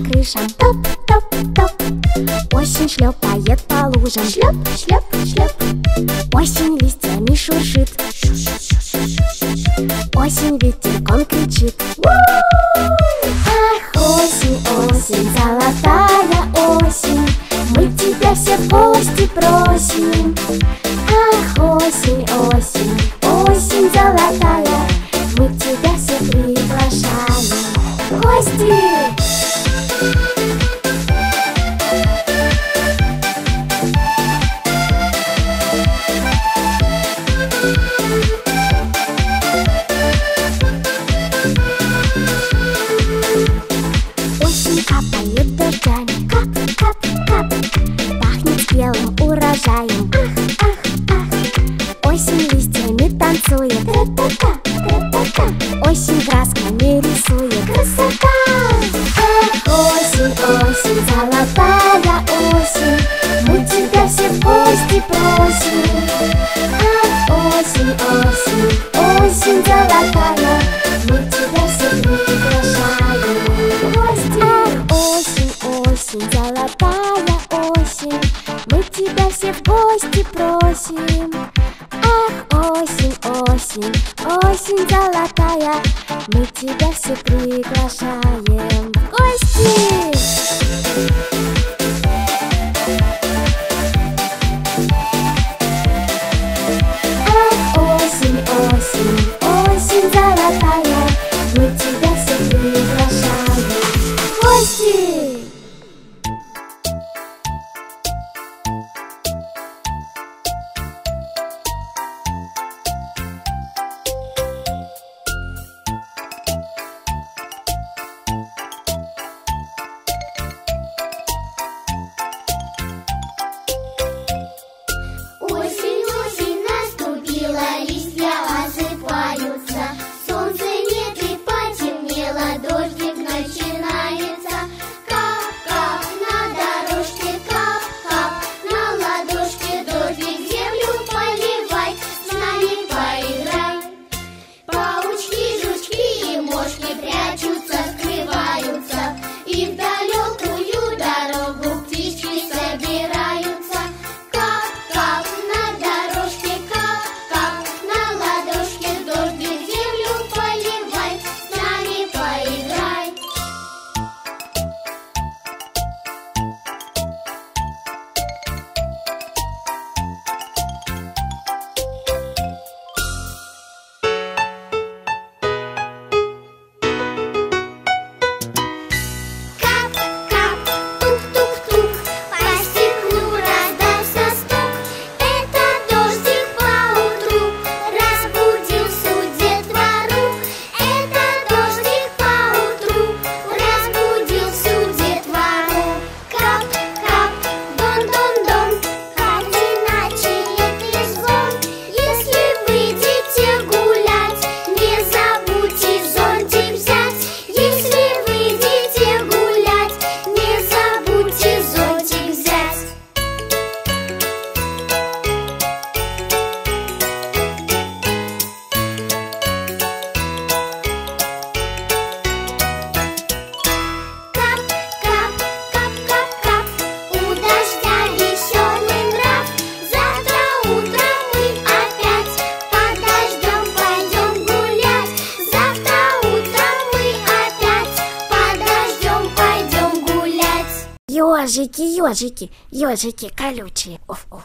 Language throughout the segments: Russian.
крышам. Топ-топ-топ. Осень шлепает по лужам. Шлеп-шлеп-шлеп. Осень листьями шуршит. Осень ветерком кричит. Ах, осень, осень, золотая осень, мы тебя все в гости просим. Ах, осень, осень, осень золотая, мы тебя все приглашаем в гости. Капает дождями, кап-кап-кап, пахнет спелым урожаем. Ах, ах, ах. Осень листьями танцует. Тра-та-та, тра-та-та. Осень красками рисует. Красота! Ах, осень, осень, золотая осень, мы тебя все в гости просим. Ах, осень, осень, осень золотая, мы тебя все приглашаем в гости. Осень, осень, золотая осень, мы тебя все в гости просим. Ах, осень, осень, осень золотая, мы тебя все приглашаем в гости. Ах, осень, осень, осень золотая, мы тебя все приглашаем в гости. Осень, осень наступила, листья осыпаются, солнца нет и потемнело, дождик начинается. Кап-кап на дорожке, кап-кап на ладошке, дождик землю поливай, с нами поиграй. Паучки, жучки и мошки прячутся, скрываются, и в далекую дорогу птички собираются. Кап-кап на дорожке, кап-кап на ладошке, дождик землю поливай, с нами поиграй. Кап-кап, тук-тук-тук, по стеклу раздался стук. Это дождик поутру разбудил всю детвору. Это дождик поутру разбудил всю детвору. Кап-кап, дон-дон-дон, как иначе это звон. Если выйдете гулять, не забудьте зонтик взять. Если выйдете гулять, не забудьте зонтик взять. Кап-кап, кап-кап-кап, у дождя веселый нрав. Завтра утром мы опять под дождем пойдем гулять. Завтра утром мы опять под дождем пойдем гулять. Ежики, ежики, ежики колючие. Оф-оф.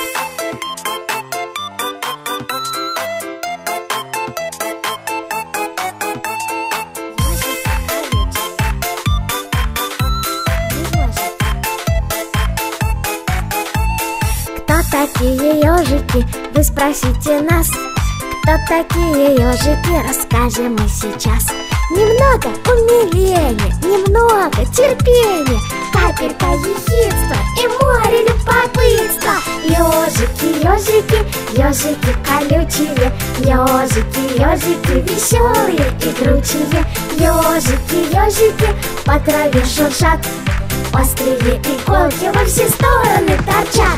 Кто такие ежики? Вы спросите нас. Кто такие ежики? Расскажем мы сейчас. Немного умиления, немного терпения, капелька ехидства и море любопытства. Ежики, ежики, ежики колючие, ежики, ежики веселые и крутые. Ежики, ежики по траве шуршат, острые иголки во все стороны торчат.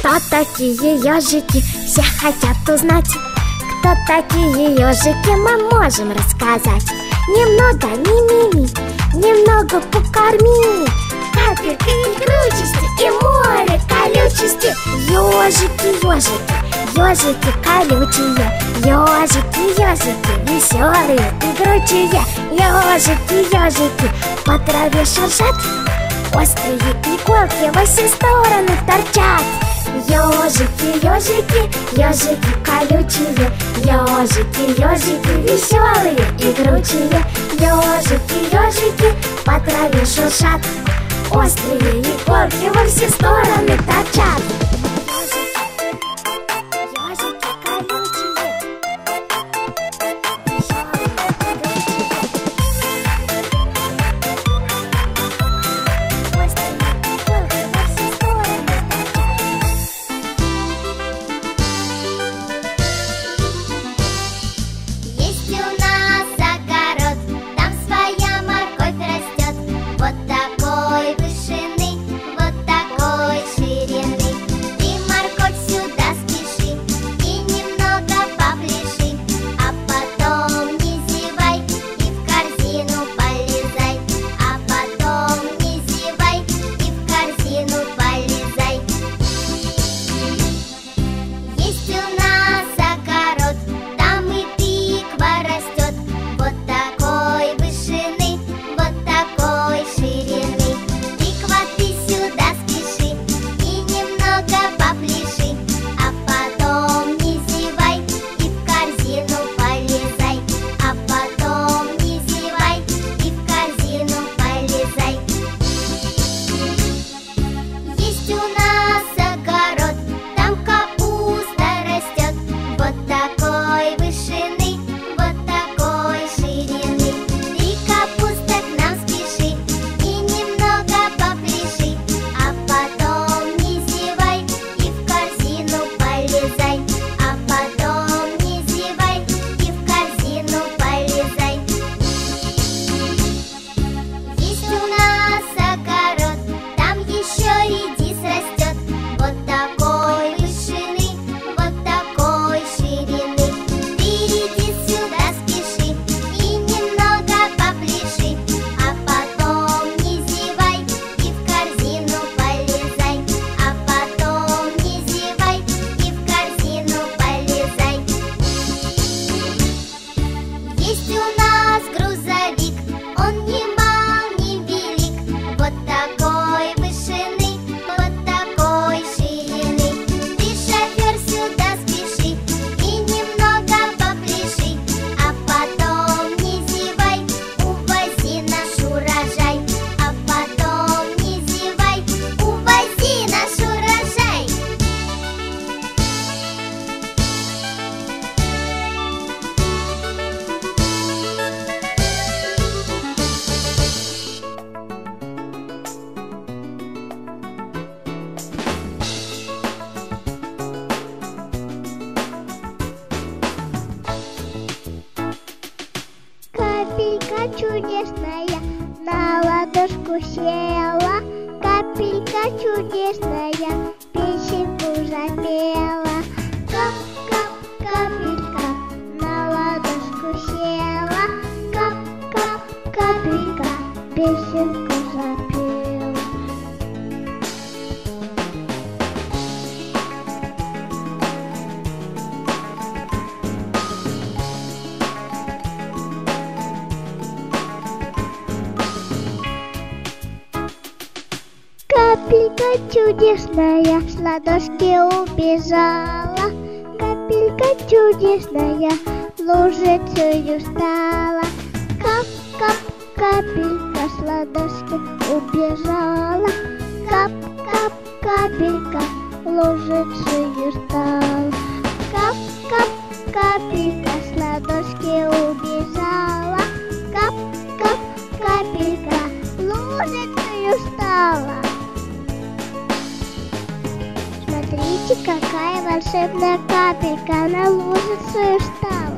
Кто такие ежики, все хотят узнать. Кто такие ежики, мы можем рассказать. Немного мимими, немного покорми. Капелька игручести и море колючести. Ежики, ежики, ежики колючие. Ежики, ежики, веселые, игручие. Ежики, ежики, по траве шуршат. Острые иголки во все стороны торчат. Ежики, ежики, ежики колючие. Ежики, ежики, веселые, игручие. Ежики, ежики, по траве шуршат. Острые иголки во все стороны торчат. Капелька чудесная на ладошку села, капелька чудесная песенку запела. Кап-кап, капелька на ладошку села, кап-кап, капелька песенку запела. Капелька чудесная с ладошки убежала, капелька чудесная лужицею стала. Кап-кап, капелька с ладошки убежала, кап-кап, капелька лужицею стала. Кап-кап, капелька с ладошки убежала, кап-кап, капелька лужицею стала. Смотрите, какая волшебная капелька на лужицу стала.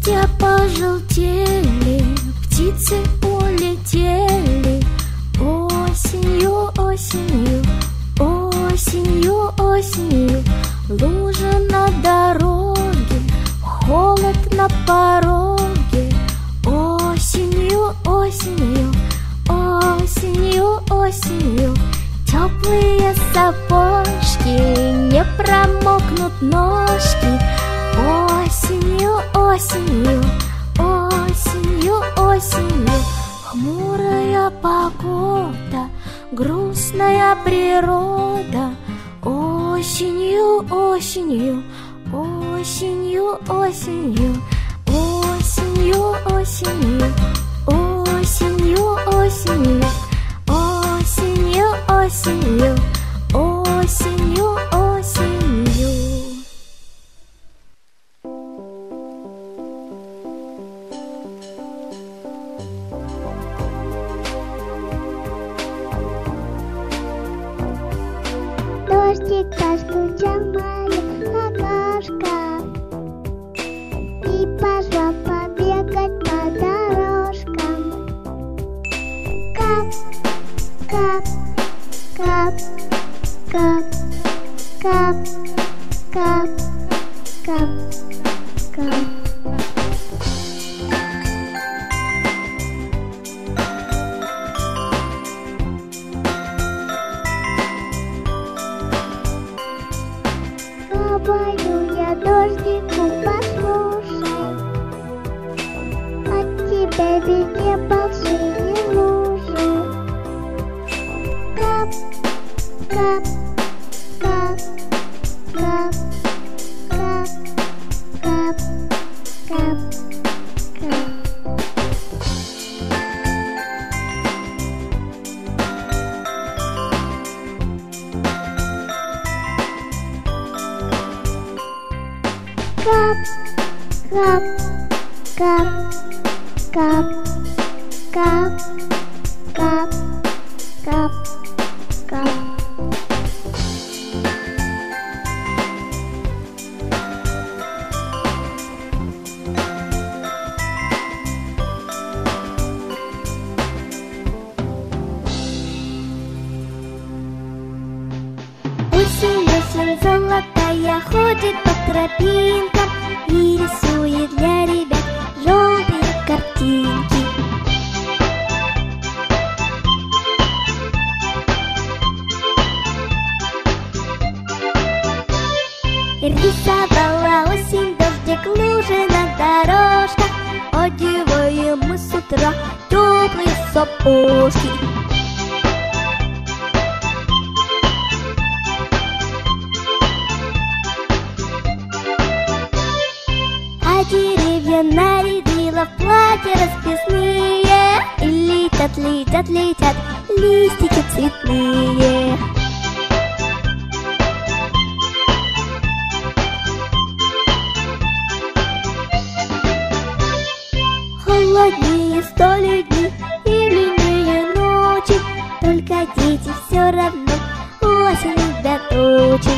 Листья пожелтели, птицы улетели. Осенью, осенью, осенью, осенью. Лужа на дороге, холод на пороге. Осенью, осенью, осенью, осенью. Теплые сапожки, не промокнут ножки. Осенью, осенью, осенью, осенью. Хмурая погода, грустная природа. Осенью, осенью, осенью, осенью. Осенью, осенью, осенью, осенью. Осенью, осенью, осенью, осенью. Дождика стучал моя ладошка и пошла побегать по дорожкам. Кап, кап, кап, кап, кап, кап, кап, кап. Говорю я дождику, послушай, от тебя ведь не большие лужи. Кап, кап, кап, кап, кап, кап, кап, кап. Кап, кап, кап, кап, кап, кап, кап, кап. Осень, осень золотая ходит по тропинкам и рисует для ребят желтые картинки. Рисовала осень дождик, лужи на дорожках. Одеваем мы с утра теплые сапожки. А деревья нарядила в платья расписные. И летят, летят, летят листики цветные. Холоднее стали дни и длиннее ночи, только дети все равно осень любят очень.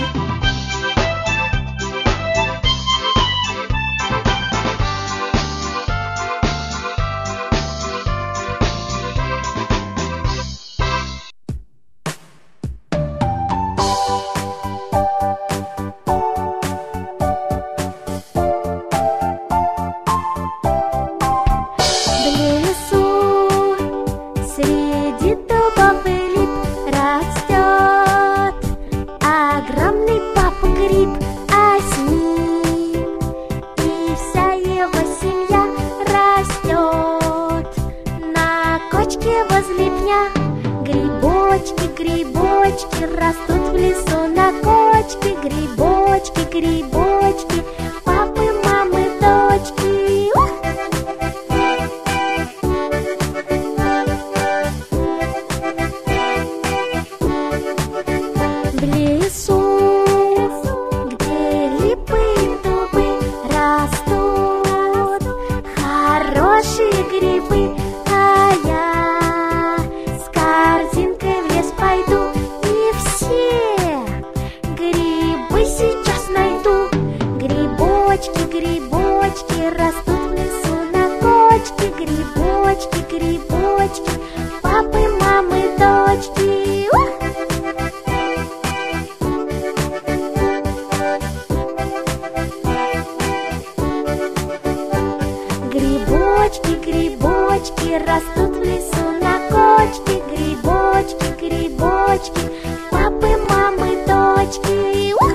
Грибочки, грибочки растут в лесу на кочке. Грибочки, грибочки, папы, мамы, дочки. В лесу, где липы и дубы растут хорошие грибы, а я с корзинкой в лес пойду и все грибы сейчас найду. цветочки. Ух!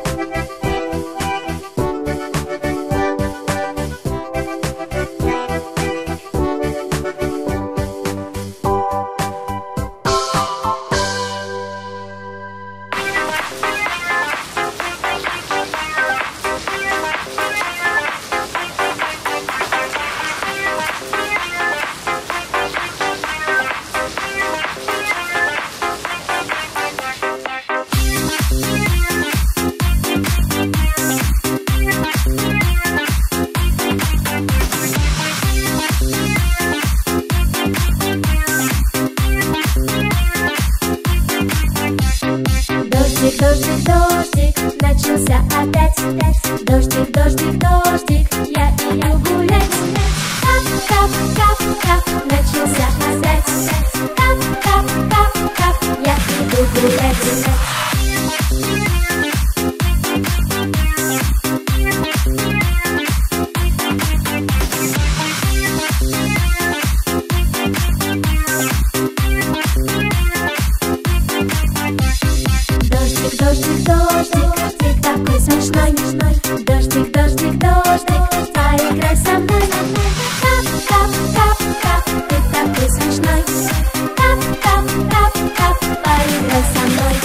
Дождик, дождик, дождик, начался опять. Дождик, дождик, дождик, я иду гулять. Кап, кап, кап, кап, начался опять. Кап, кап, кап, кап, я иду гулять. Дождик, дождик, дождик, ты такой смешной. Дождик, дождик, дождик, поиграй со мной. Кап, кап, кап, кап, ты такой смешной. Кап, кап, кап, кап, поиграй со мной.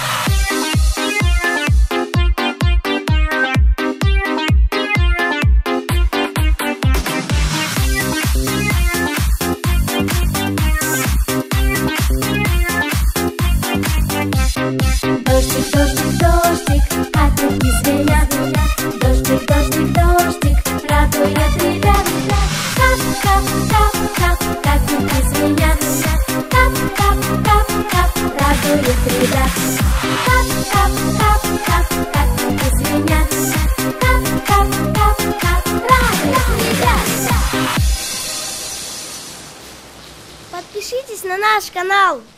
Дождик, дождик, дождик, капельки звенят. Дождик, дождик, дождик, радует ребят. Кап, кап, кап, кап, капельки звенят. Кап, кап, кап, кап, радует ребят. Кап, кап, кап, кап, капельки звенят. Кап, кап, кап, кап, радует ребят. Подпишитесь на наш канал.